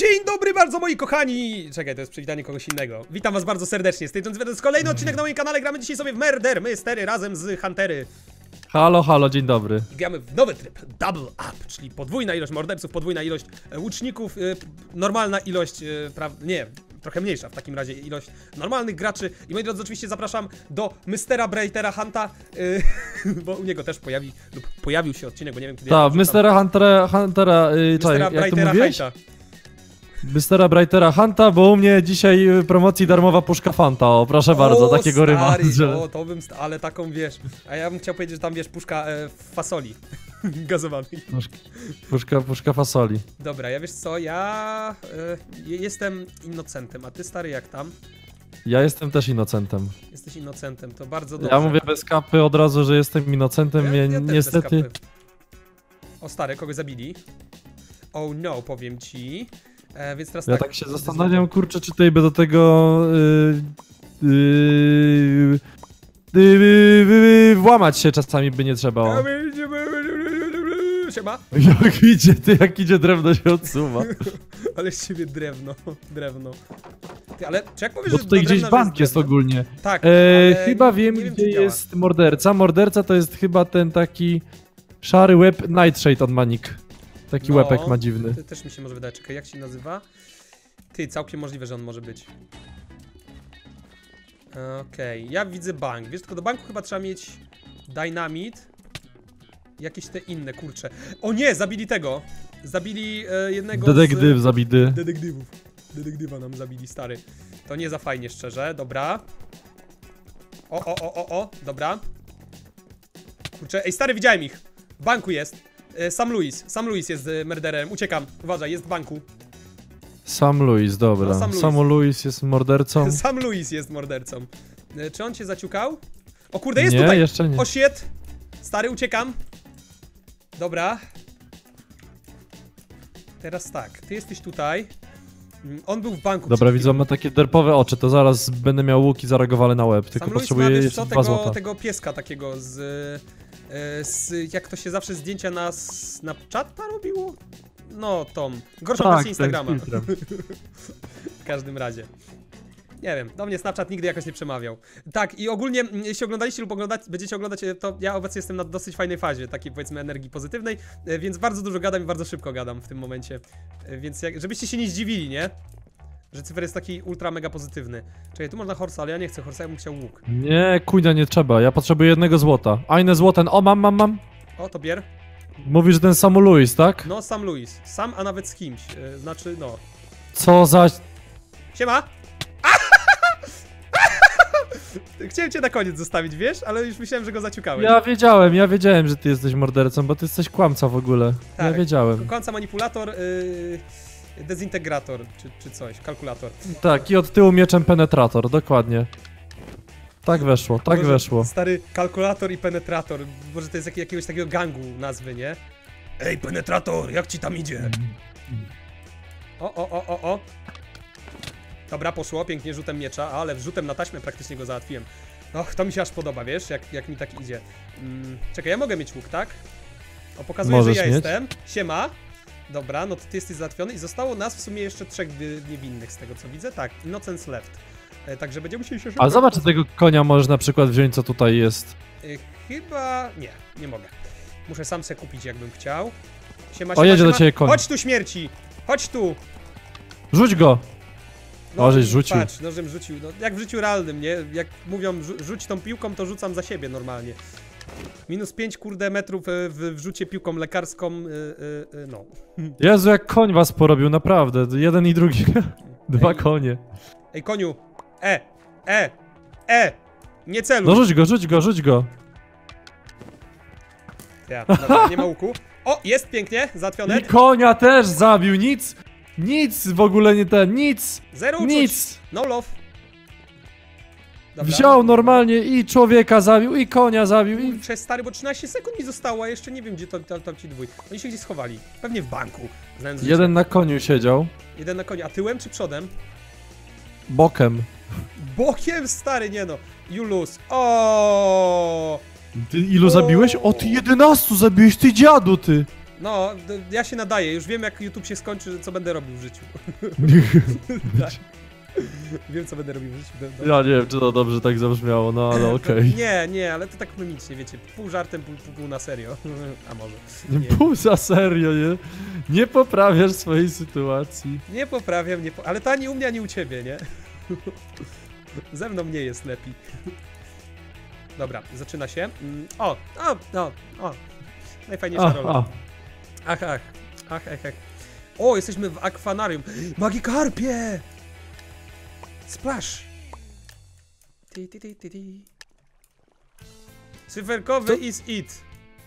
Dzień dobry bardzo moi kochani! Czekaj, to jest przywitanie kogoś innego. Witam was bardzo serdecznie, z tej strony to jest kolejny odcinek na moim kanale. Gramy dzisiaj sobie w Murder Mystery razem z Huntery. Halo, halo, dzień dobry. Gramy w nowy tryb Double Up, czyli podwójna ilość morderców, podwójna ilość łuczników, normalna ilość, nie, trochę mniejsza w takim razie ilość normalnych graczy. I moi drodzy, oczywiście zapraszam do Mistera Brightera Hunta, bo u niego też pojawił się odcinek, bo nie wiem kiedy. Tak, Mistera Huntera, Mistera Brightera Hunta. Mistera Brightera Hunta, bo u mnie dzisiaj promocji darmowa puszka Fanta, o proszę bardzo, takiego ryma. O, to bym, ale taką wiesz, a ja bym chciał powiedzieć, że tam wiesz, puszka fasoli gazowanej. Puszka fasoli. Dobra, ja wiesz co, ja jestem innocentem, a ty stary jak tam? Ja jestem też innocentem. Jesteś innocentem, to bardzo dobrze. Ja mówię bez kapy od razu, że jestem innocentem, ja niestety... O stary, kogoś zabili. Oh no, powiem ci. Więc teraz ja tak się zastanawiam, kurczę, czy tutaj by do tego włamać się czasami by nie trzeba. O. Siema. Jak idzie drewno się odsuwa. Ale z ciebie drewno. Ty, ale czy jak powiesz, bo że tutaj gdzieś bank jest ogólnie. Tak, chyba wiem, gdzie jest morderca. Morderca to jest chyba ten taki szary łeb Nightshade od Manik. Taki łepek ma dziwny. To też mi się może wydaje. Czekaj, jak się nazywa? Ty, całkiem możliwe, że on może być. Okej, ja widzę bank. Wiesz, tylko do banku chyba trzeba mieć dynamit. Jakieś te inne, kurcze. O nie, zabili tego. Zabili jednego zabity. Detektywa nam zabili, stary. To nie za fajnie, szczerze. Dobra. O, dobra. Kurczę, ej, stary, widziałem ich. W banku jest. Sam Louis jest murderem. Uciekam. Uważaj, jest w banku. Sam Louis, dobra. No, Sam Louis jest mordercą. Sam Louis jest mordercą. Czy on cię zaciukał? O kurde, jest nie, tutaj! Jeszcze nie. O shit! Stary, uciekam. Dobra. Teraz tak, ty jesteś tutaj. On był w banku. Dobra, widzę, ma takie derpowe oczy, to zaraz będę miał łuki zareagowane na łeb. Tylko Sam potrzebuję Louis ma, jeszcze wiesz co, 2 złota. tego pieska takiego jak to się zawsze zdjęcia na Snapchata robiło? No, Tom. Gorsza wersja Instagrama. W każdym razie. Nie wiem, do mnie Snapchat nigdy jakoś nie przemawiał. Tak, i ogólnie, jeśli oglądaliście lub będziecie oglądać, to ja obecnie jestem na dosyć fajnej fazie, takiej powiedzmy energii pozytywnej, więc bardzo dużo gadam i bardzo szybko gadam w tym momencie. Więc żebyście się nie zdziwili, nie? Że cyfer jest taki ultra mega pozytywny. Czekaj, tu można horsa, ale ja nie chcę horsa, ja bym chciał łuk. Nie, kujna, nie trzeba, ja potrzebuję 1 złota. Eine złoten, o mam. O, to bier. Mówisz, że ten Sam Louis, tak? No, Sam Louis. Sam, a nawet z kimś. Znaczy, no. Co za... Siema! Chciałem cię na koniec zostawić, wiesz? Ale już myślałem, że go zaciukałeś. Ja wiedziałem, że ty jesteś mordercą, bo ty jesteś kłamca w ogóle. Tak, ja wiedziałem. Kłamca, manipulator, dezintegrator, czy coś, kalkulator. Tak, i od tyłu mieczem penetrator, dokładnie. Tak weszło, tak weszło. Stary kalkulator i penetrator, może to jest jakiegoś takiego gangu nazwy, nie? Ej, penetrator, jak ci tam idzie? O. Dobra, poszło, pięknie rzutem miecza, ale rzutem na taśmę praktycznie go załatwiłem. Och, to mi się aż podoba, wiesz, jak mi tak idzie. Czekaj, ja mogę mieć łuk, tak? O, pokazuję, możesz że ja mieć. jestem. Siema. Dobra, no to ty jesteś załatwiony i zostało nas w sumie jeszcze 3 niewinnych z tego co widzę. Tak, Innocence left. Także będziemy musieli się szybko... A zobacz, tego konia możesz na przykład wziąć, co tutaj jest. Chyba... nie mogę. Muszę sam se kupić, jakbym chciał. Siema. Jedzie do ciebie koń. Chodź tu, śmierci! Chodź tu! Rzuć go! No, żeś rzucił. Patrz, nożem rzucił. No, jak w życiu realnym, nie? Jak mówią, rzuć tą piłką, to rzucam za siebie normalnie. Minus 5 kurde metrów w rzucie piłką lekarską, no. Jezu, jak koń was porobił, naprawdę. Jeden i drugi. 2 konie. Ej, koniu! Nie celuj! No rzuć go. Ja, dobra, nie ma łuku. O, jest pięknie, załatwione. I konia też zabił, nic w ogóle nie nic. Zero uczuć. Nic. No love. Dobra. Wziął normalnie i człowieka zabił, i konia zabił, i... Kurczę, stary, bo 13 sekund mi zostało, a jeszcze nie wiem, gdzie tam ci dwój. Oni się gdzieś schowali. Pewnie w banku. Znając życie. Jeden na koniu siedział. Jeden na koniu. A tyłem czy przodem? Bokiem. Bokiem, stary, nie no. You lose. O. Ty ilu zabiłeś? O, ty 11 zabiłeś, ty dziadu, ty! No, ja się nadaję, już wiem jak YouTube się skończy, co będę robił w życiu. Tak. Wiem co będę robił w życiu. Ja nie wiem, czy to dobrze tak zabrzmiało, no ale okej. Nie, ale to tak mimicznie, wiecie, pół żartem, pół na serio. A może. Nie. Pół za serio, nie? Nie poprawiasz swojej sytuacji. Nie poprawiam, ale to ani u mnie, ani u ciebie, nie? Ze mną nie jest lepiej. Dobra, zaczyna się. O. Najfajniejsza rola. Ach. O, jesteśmy w akwanarium. Magikarpie! Splash! Cyferkowy is it.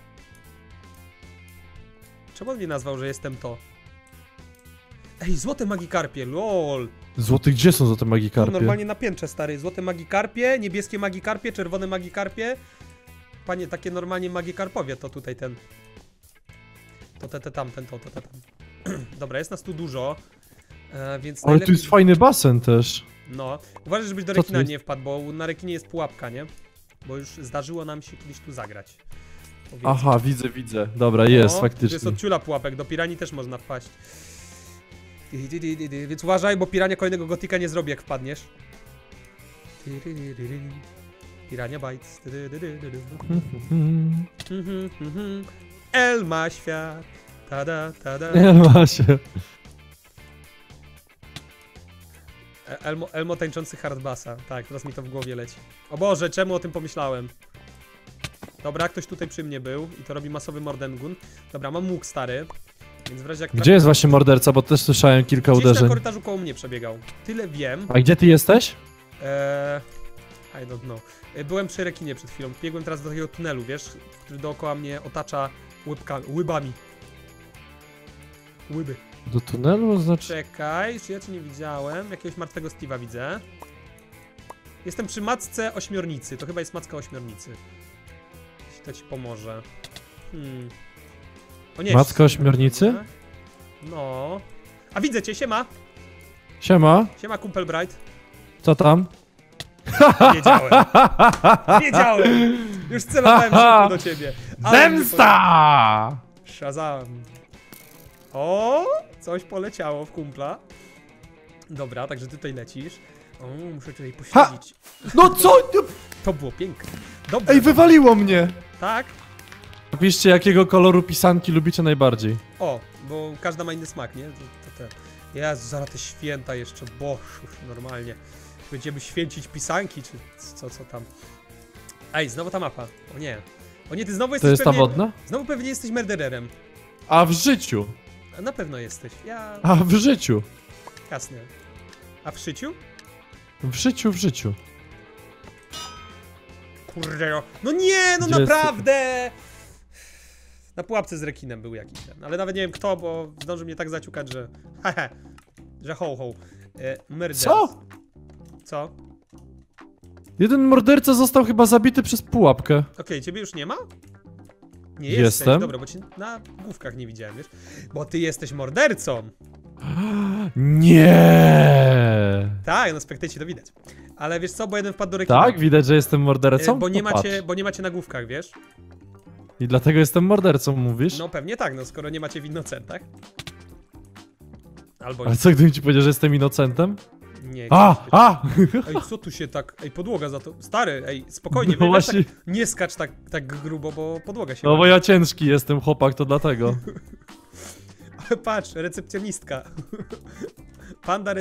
Czemu on mnie nazwał, że jestem to? Ej, złote magikarpie, lol! Złoty, gdzie są złote magikarpie? No, normalnie na piętrze, stary. Złote magikarpie, niebieskie magikarpie, czerwone magikarpie. Panie, takie normalnie magikarpowie, to tutaj ten. To tamten. Dobra, jest nas tu dużo, więc ale najlepiej... tu jest fajny basen też. No, uważaj, żebyś do rekina nie wpadł, bo na rekinie jest pułapka, nie? Bo już zdarzyło nam się kiedyś tu zagrać. Powiedzmy. Aha, widzę. Dobra, jest, faktycznie. To jest od ciula pułapek, do piranii też można wpaść. Więc uważaj, bo pirania kolejnego gotika nie zrobi, jak wpadniesz. Pirania bites. El ma świat. Tada. El ma się. Elmo tańczący hardbassa. Tak, teraz mi to w głowie leci. O Boże, czemu o tym pomyślałem? Dobra, ktoś tutaj przy mnie był i to robi masowy mordengun. Dobra, mam łuk stary. Więc w razie jak... Gdzie jest właśnie morderca, bo też słyszałem kilka gdzieś uderzeń. na korytarzu koło mnie przebiegał. Tyle wiem. A gdzie ty jesteś? I don't know. Byłem przy rekinie przed chwilą. Biegłem teraz do takiego tunelu, wiesz? Który dookoła mnie otacza łybami. Łyby. Do tunelu? Znaczy... Czekaj, czy ja cię nie widziałem? Jakiegoś martwego Steve'a widzę. Jestem przy macce ośmiornicy. To chyba jest macka ośmiornicy. Jeśli to ci pomoże. O nie, macka ośmiornicy? No. A widzę cię, siema. Siema. Siema, kumpel Bright. Co tam? Wiedziałem. Już celowałem szybko do ciebie. Zemsta! Shazam. O, coś poleciało w kumpla. Dobra, także ty tutaj lecisz. O, muszę tutaj pośledzić. No co? To było piękne. Dobrze. Ej, wywaliło mnie! Tak? Napiszcie, jakiego koloru pisanki lubicie najbardziej. O, bo każda ma inny smak, nie? Jezu, zaraz te święta jeszcze, boż, już normalnie. Będziemy święcić pisanki, czy co tam. Ej, znowu ta mapa. O nie. O nie, ty znowu jesteś To jest pewnie... ta wodna? Znowu pewnie jesteś murdererem. A w życiu. Na pewno jesteś. A w życiu. Jasne. A w szyciu? W życiu. Kurde. No nie, no gdzie naprawdę! Na pułapce z rekinem był jakiś ten. Ale nawet nie wiem kto, bo zdążył mnie tak zaciukać, że... Hehe. Że ho. Murder. Co? Jeden morderca został chyba zabity przez pułapkę. Okej, ciebie już nie ma? Nie Jestem. jesteś. Dobra, bo cię na główkach nie widziałem, wiesz? Bo ty jesteś mordercą. Nie. Tak, na spektecie to widać. Ale wiesz co, bo jeden wpadł do rekina. Tak, widać, że jestem mordercą? Bo nie No macie na główkach, wiesz? I dlatego jestem mordercą, mówisz? No pewnie tak, no skoro nie macie w innocentach. Albo... Ale co, gdybym ci powiedział, że jestem innocentem? Nie. Ej, co tu się tak... Ej, podłoga za to... Stary, ej, spokojnie, No weź właśnie... tak, nie skacz tak grubo, bo podłoga się... No bo ja ciężki jestem, chłopak, to dlatego. Ale patrz, recepcjonistka. Panda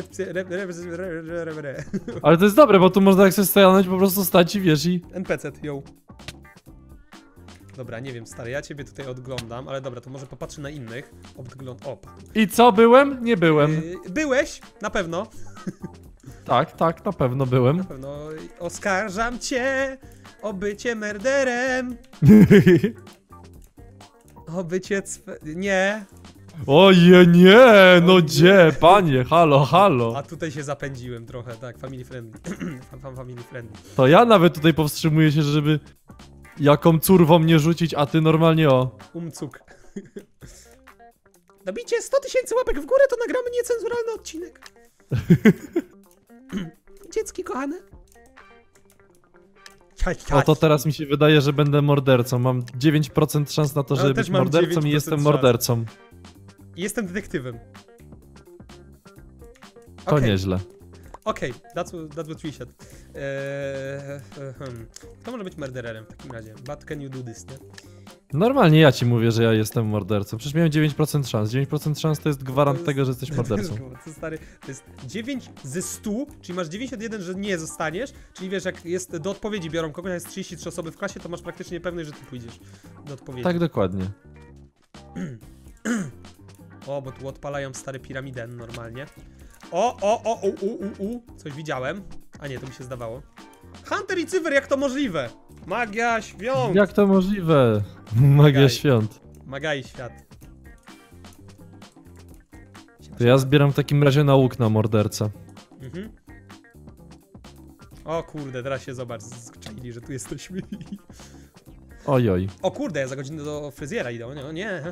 Ale to jest dobre, bo tu można jak sobie stanąć, po prostu stać i wiesz i... NPC, yo. Dobra, nie wiem, stary, ja ciebie tutaj odglądam, ale dobra, to może popatrzę na innych. O. I co, byłem? Nie byłem. Byłeś, na pewno. Tak, na pewno byłem. Na pewno. Oskarżam cię o bycie murderem. O bycie nie. Oje, nie, no gdzie, panie, halo. A tutaj się zapędziłem trochę, tak, family friendly. Family friendly. To ja nawet tutaj powstrzymuję się, żeby jaką curwą nie rzucić, a ty normalnie o. Umcuk. Nabicie 100 000 łapek w górę, to nagramy niecenzuralny odcinek. Dziecki kochane. O, to teraz mi się wydaje, że będę mordercą. Mam 9% szans na to, żeby być mordercą i jestem mordercą. Jestem detektywem. To nieźle. Okej, that's what we said. Kto może być murdererem w takim razie? But can you do this, nie? Normalnie ja ci mówię, że ja jestem mordercą. Przecież miałem 9% szans. 9% szans to jest gwarant tego, że jesteś mordercą. To stary, to jest 9 ze 100, czyli masz 91, że nie zostaniesz. Czyli wiesz, jak jest do odpowiedzi biorą kogoś, a jest 33 osoby w klasie, to masz praktycznie pewność, że ty pójdziesz do odpowiedzi. Tak, dokładnie. O, bo tu odpalają stary piramidę normalnie. Coś widziałem. A nie, to mi się zdawało. Hunter i Cywer, jak to możliwe? Magia świąt! Jak to możliwe? Magia świąt. Magia i świat. To ja zbieram w takim razie nauk na mordercę. O kurde, teraz się zobacz, zczeli, że tu jesteśmy. Ojoj. O kurde, ja za godzinę do fryzjera idę, nie.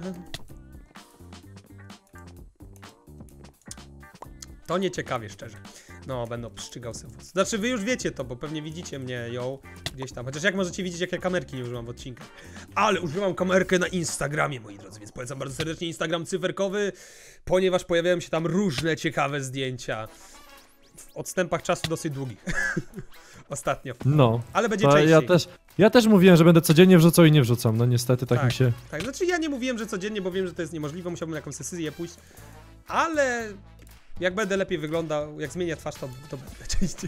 To nieciekawie, szczerze. No, będę pszczygał sobie włos. Znaczy, wy już wiecie to, bo pewnie widzicie mnie, gdzieś tam. Chociaż jak możecie widzieć, jak ja kamerki nie używam w odcinkach. Ale używam kamerkę na Instagramie, moi drodzy, więc polecam bardzo serdecznie Instagram cyferkowy, ponieważ pojawiają się tam różne ciekawe zdjęcia. W odstępach czasu dosyć długich. Ostatnio. No. Ale będzie częściej. Ja też mówiłem, że będę codziennie wrzucał i nie wrzucam. No niestety tak mi się... Tak, znaczy ja nie mówiłem, że codziennie, bo wiem, że to jest niemożliwe, musiałbym na jakąś decyzję pójść. Ale... Jak będę lepiej wyglądał, jak zmienię twarz, to będę częściej.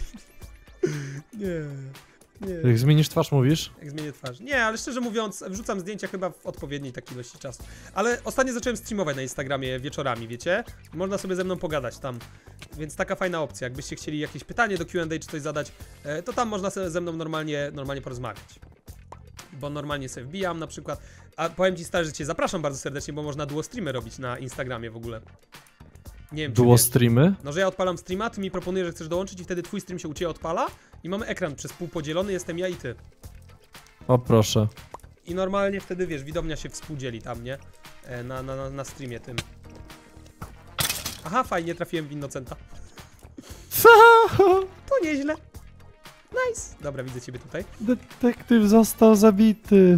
Nie. Jak zmienisz twarz, mówisz? Jak zmienię twarz. Nie, ale szczerze mówiąc, wrzucam zdjęcia chyba w odpowiedniej takiej ilości czasu. Ale ostatnio zacząłem streamować na Instagramie wieczorami, wiecie? Można sobie ze mną pogadać tam. Więc taka fajna opcja. Jakbyście chcieli jakieś pytanie do Q&A czy coś zadać, to tam można sobie ze mną normalnie porozmawiać. Bo normalnie sobie wbijam na przykład. A powiem ci stary, że cię zapraszam bardzo serdecznie, bo można duo streamy robić na Instagramie w ogóle. Nie wiem, Duo streamy? No, że ja odpalam streama, ty mi proponujesz, że chcesz dołączyć i wtedy twój stream się u ciebie odpala i mamy ekran przez pół podzielony, jestem ja i ty. O proszę. I normalnie wtedy, wiesz, widownia się współdzieli tam, nie? Na streamie tym. Aha, fajnie, trafiłem w Innocenta. Co? To nieźle. Nice. Dobra, widzę ciebie tutaj. Detektyw został zabity.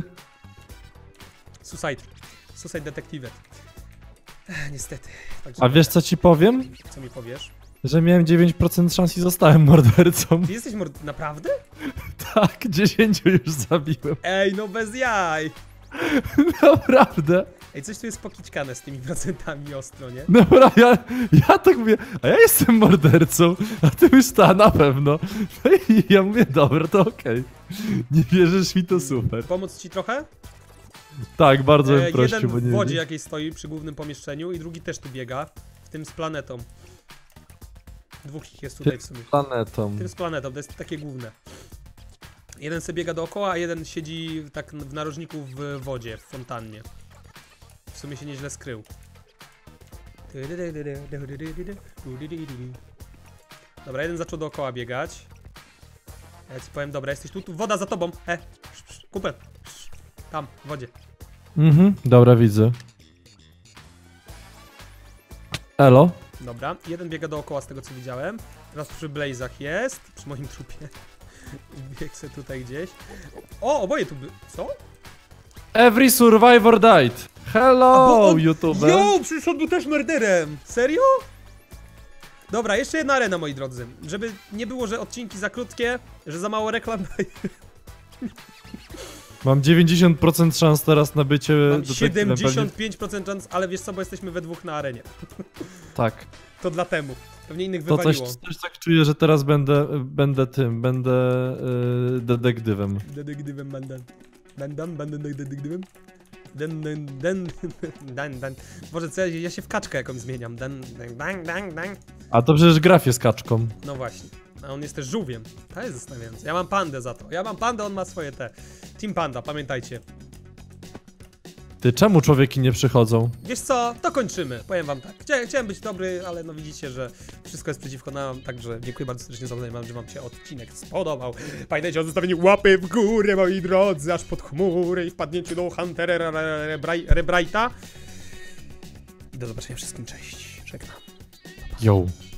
Suicide Detective. Niestety. Także a wiesz co ci powiem? Co mi powiesz? Że miałem 9% szans i zostałem mordercą. Ty jesteś naprawdę? Tak, 10 już zabiłem. Ej, no bez jaj. Naprawdę. Ej, coś tu jest pokiczkane z tymi procentami ostro, nie? Dobra, ja tak mówię, a ja jestem mordercą, a ty już na pewno. No i ja mówię, dobra, to okej. Nie wierzysz mi, to super. Pomóc ci trochę? Tak, bardzo bym prosił, jeden bo nie w wodzie wiem. jakiejś stoi przy głównym pomieszczeniu i drugi też tu biega, w tym z planetą. Dwóch ich jest tutaj w sumie. Planetą. Tym z planetą, to jest takie główne. Jeden sobie biega dookoła, a jeden siedzi tak w narożniku w wodzie, w fontannie. W sumie się nieźle skrył. Dobra, jeden zaczął dookoła biegać. Ja ci powiem, dobra, jesteś tu, woda za tobą. Kupel. Tam, w wodzie. Dobra, widzę. Elo? Dobra, jeden biega dookoła z tego co widziałem. Teraz przy Blazach jest, przy moim trupie. Bieg se tutaj gdzieś. O, oboje tu by... Co? Every survivor died. Hello, YouTube. Jo, przecież on był też murderem. Serio? Dobra, jeszcze jedna arena, moi drodzy. Żeby nie było, że odcinki za krótkie, że za mało reklam daje. Mam 90% szans teraz na bycie... Mam 75% szans, ale wiesz co, bo jesteśmy we dwóch na arenie. Tak. To dlatego. Pewnie innych to wywaliło. Coś tak czuję, że teraz będę detektywem. Detektywem będę. Będę detektywem? Może co, ja się w kaczkę jakąś zmieniam. A to przecież graf jest kaczką. No właśnie. A on jest też żółwiem. To jest zastanawiające. Ja mam pandę za to. Ja mam pandę, on ma swoje te. Team Panda, pamiętajcie. Ty, czemu człowieki nie przychodzą? Wiesz co, to kończymy. Powiem wam tak. Chciałem być dobry, ale no widzicie, że wszystko jest przeciwko nam, także dziękuję bardzo serdecznie za oglądanie. Mam, że wam się odcinek spodobał. Pamiętajcie o zostawieniu łapy w górę, moi drodzy, aż pod chmury i wpadnięciu do Huntera Rebrighta. I do zobaczenia wszystkim, cześć. Żegnam. Yo.